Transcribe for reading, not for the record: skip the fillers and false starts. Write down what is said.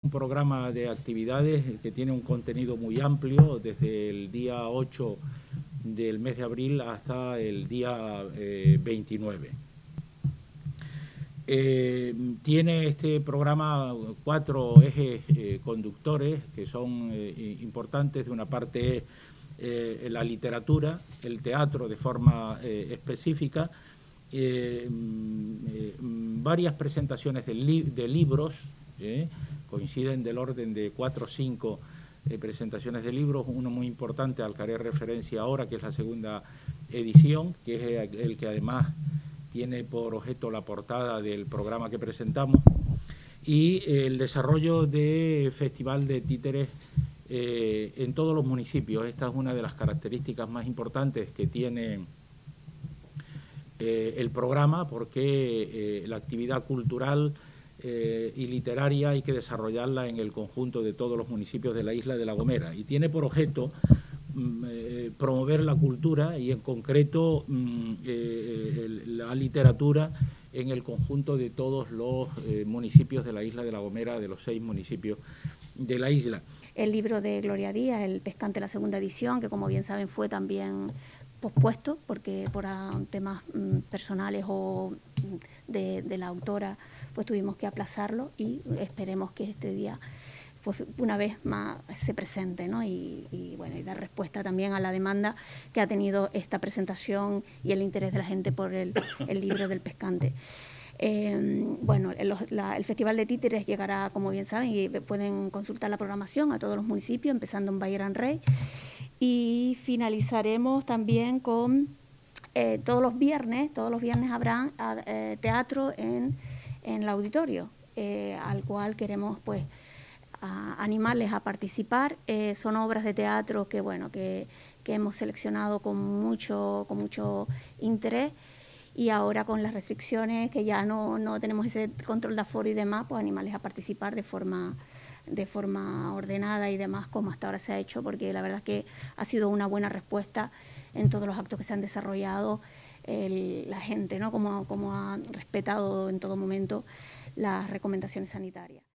Un programa de actividades que tiene un contenido muy amplio, desde el día 8 del mes de abril hasta el día 29. Tiene este programa 4 ejes conductores que son importantes. De una parte la literatura, el teatro de forma específica, varias presentaciones de libros, coinciden del orden de 4 o 5 presentaciones de libros, uno muy importante al que haré referencia ahora, que es la segunda edición, que es el que además tiene por objeto la portada del programa que presentamos, y el desarrollo de festival de títeres en todos los municipios. Esta es una de las características más importantes que tiene el programa, porque la actividad cultural y literaria hay que desarrollarla en el conjunto de todos los municipios de la isla de La Gomera, y tiene por objeto promover la cultura y en concreto la literatura en el conjunto de todos los municipios de la isla de La Gomera, de los 6 municipios de la isla. El libro de Gloria Díaz, El Pescante, la segunda edición, que como bien saben fue también pospuesto porque por temas personales o de la autora, pues tuvimos que aplazarlo, y esperemos que este día pues una vez más se presente, ¿no? Y bueno, y dar respuesta también a la demanda que ha tenido esta presentación y el interés de la gente por el libro del Pescante. Bueno, el Festival de Títeres llegará, como bien saben, y pueden consultar la programación a todos los municipios, empezando en Valle Gran Rey, y finalizaremos también con todos los viernes habrá teatro en el auditorio, al cual queremos pues animarles a participar. Son obras de teatro que bueno que hemos seleccionado con mucho interés, y ahora con las restricciones que ya no tenemos ese control de aforo y demás, pues animarles a participar de forma ordenada y demás, como hasta ahora se ha hecho, porque la verdad es que ha sido una buena respuesta en todos los actos que se han desarrollado. La gente, ¿no? Como ha respetado en todo momento las recomendaciones sanitarias.